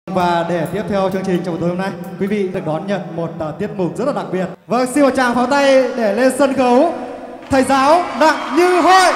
Và để tiếp theo chương trình trong buổi tối hôm nay, quý vị được đón nhận một tiết mục rất là đặc biệt. Vâng, xin một tràng pháo tay để lên sân khấu thầy giáo Đặng Như Hội.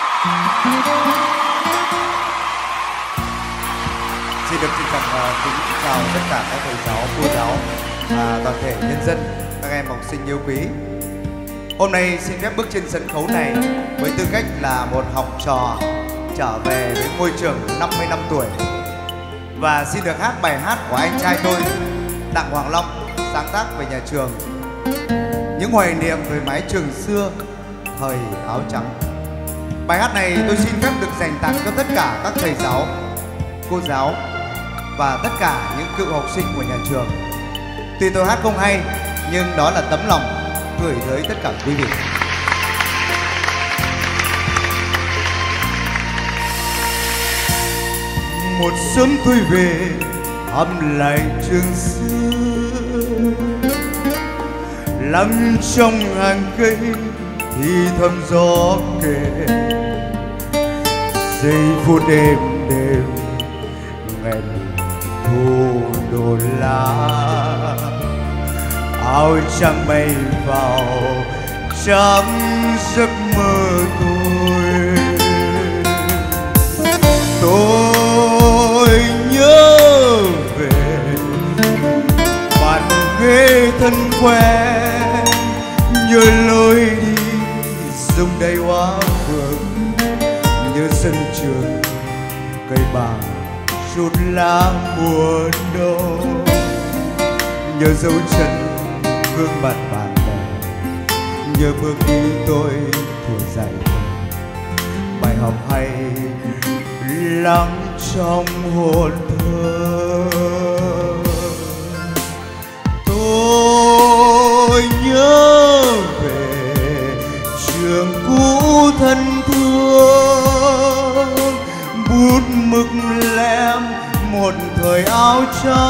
Xin được trân trọng kính chào tất cả các thầy giáo, cô giáo và toàn thể nhân dân, các em học sinh yêu quý. Hôm nay xin phép bước trên sân khấu này với tư cách là một học trò trở về với ngôi trường 50 năm tuổi và xin được hát bài hát của anh trai tôi Đặng Hoàng Long sáng tác về nhà trường, những hoài niệm về mái trường xưa thời áo trắng. Bài hát này tôi xin phép được dành tặng cho tất cả các thầy giáo, cô giáo và tất cả những cựu học sinh của nhà trường. Tuy tôi hát không hay nhưng đó là tấm lòng gửi tới tất cả quý vị. Một sớm tôi về thăm lại trường xưa, lắng trong hàng cây thì thầm gió kể, giây phút đêm đêm ngày thu đổ lá, áo trắng bay vào trong giấc mơ tôi nhớ về bàn ghế thân quen, nhớ lối đi rung đầy hoa phượng, nhớ sân trường cây bàng chút lá mùa đông, nhớ dấu chân gương mặt bạn bè, nhớ bước đi tôi thừa dạy bài học hay lắng trong hồn thơ. Tôi nhớ về trường cũ thân thương, bút mực lem một thời áo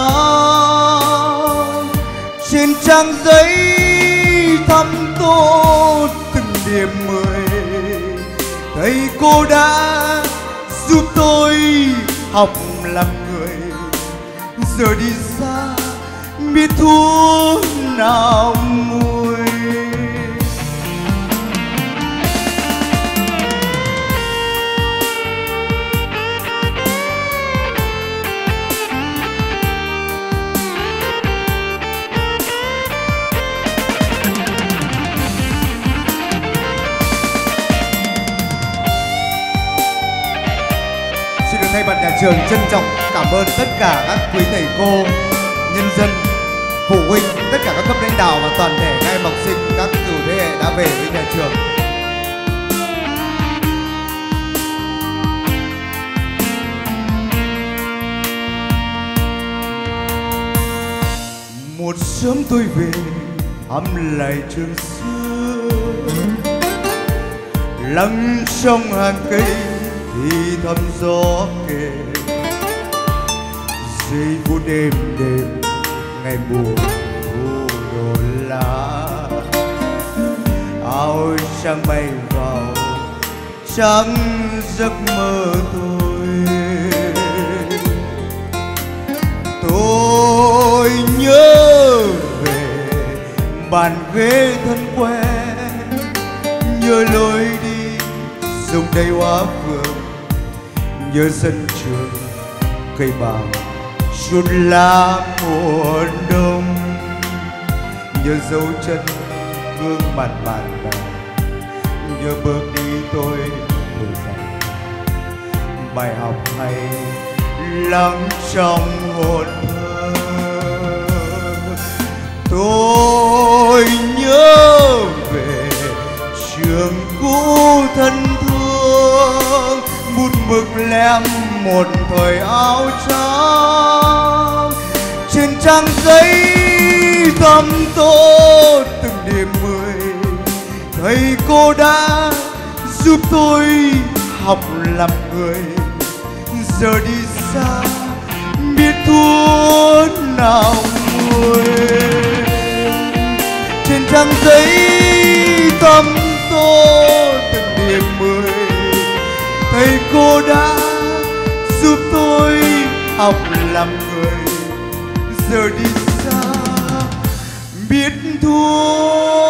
trắng, trên trang giấy thăm tô từng điểm 10, thầy cô đã giúp tôi học làm người, giờ đi xa biết thuốc nào mùi. Thay mặt nhà trường trân trọng cảm ơn tất cả các quý thầy cô, nhân dân, phụ huynh, tất cả các cấp lãnh đạo và toàn thể các em học sinh, các cựu thế hệ đã về với nhà trường. Một sớm tôi về thăm lại trường xưa, lắng trong hàng cây thì thầm gió kể, giây phút đêm đêm ngày mùa thu đổ lá, áo trắng bay vào trong giấc mơ tôi nhớ về bàn ghế thân quen, nhớ lối đi rung đầy hoa phượng, nhớ sân trường cây bàng chút lá mùa đông, nhớ dấu chân gương mặt bạn bè, nhớ bước đi tôi vừa dạy bài học hay lắng trong hồn thơ. Tôi nhớ về trường cũ thân thương, bút mực lem một thời áo trắng, trên trang giấy thầm tô từng điểm 10, thầy cô đã giúp tôi học làm người, giờ đi xa biết thuốc nào nguôi. Trên trang giấy thầm tô từng điểm 10, thầy cô đã giúp tôi học làm người. giờ đi xa biết thôi.